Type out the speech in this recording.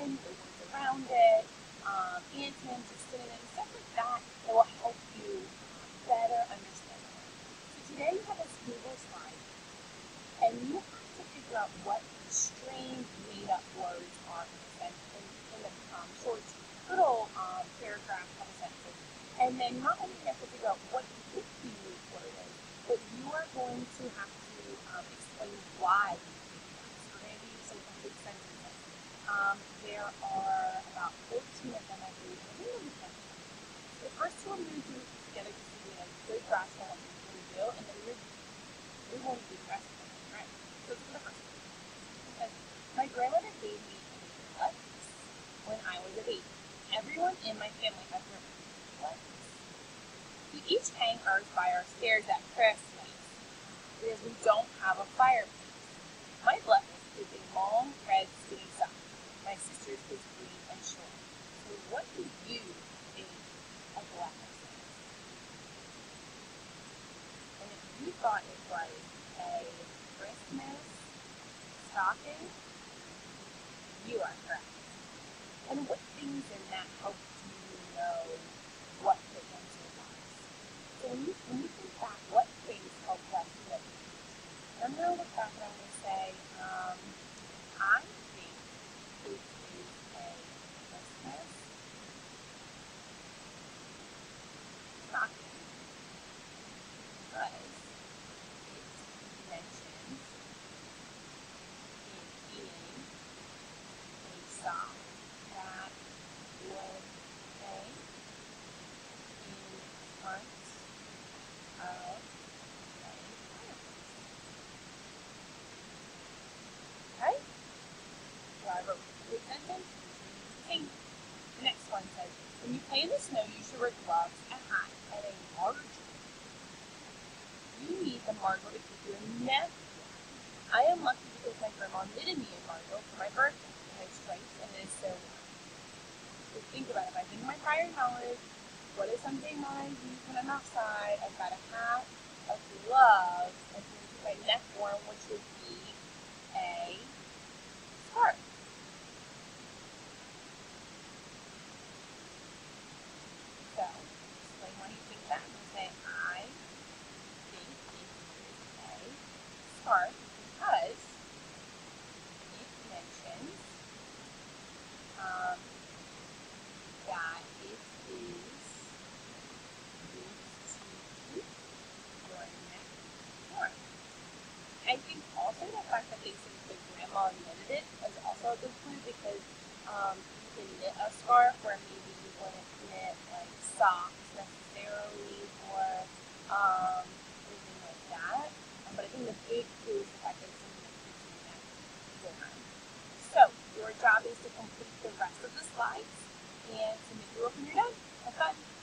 in, the words around it, antonyms or synonyms, stuff like that that will help you better understand the word. So today you have this Google slide, and you have to figure out what strange made-up words are in the sentence, in the short little paragraph of a sentence. And then not only do you have to figure out what the unique word is, but you are going to have to explain why you think that. So we're going to use some complete sentences. There are about 14 of them, I believe. I think it'll be fun. So the first two I'm going to do together just so we have a good grasp on what we're going to do, and then we won't do the rest of them. All right? So let's go to the first one. It says, my grandmother gave me what when I was a baby. Everyone in my family has their what? We each hang ours by our stairs at Christmas because we don't have a fireplace. My bluffness is a long red skinny sock. My sister's is green and short. So what do you think a bluffness is? And if you thought it was a Christmas stocking, you are correct. And what things in that help you know what the answer was? So when you think back, what things help us know? I'm going to look back and I'm going to say, I think it is a Christmas stocking because it mentions it being a sock that would hang in front of a fireplace. Okay? So I wrote the sentence, hang. The next one says, when you play in the snow, you should wear gloves, a hat, and a margin. You need the margin to keep your neck warm. I am lucky because my grandma knitted me a margin for my birthday. It has stripes and it is so warm. So think about it. If I think of my prior knowledge, what is something I use when I'm outside? I've got a hat, a glove, and to keep my neck warm, which would be a scarf. So, explain why you think that. You say, I think it is a scarf because it mentions that it is used to keep your neck warm. I think also the fact that they say the grandma knitted it is also a good clue because you can knit a scarf where maybe you wouldn't knit like socks necessarily or anything like that. But I think the big clue is the fact that it's something that keeps your neck warm. So your job is to complete the rest of the slides and submit your work when you're done. Have fun!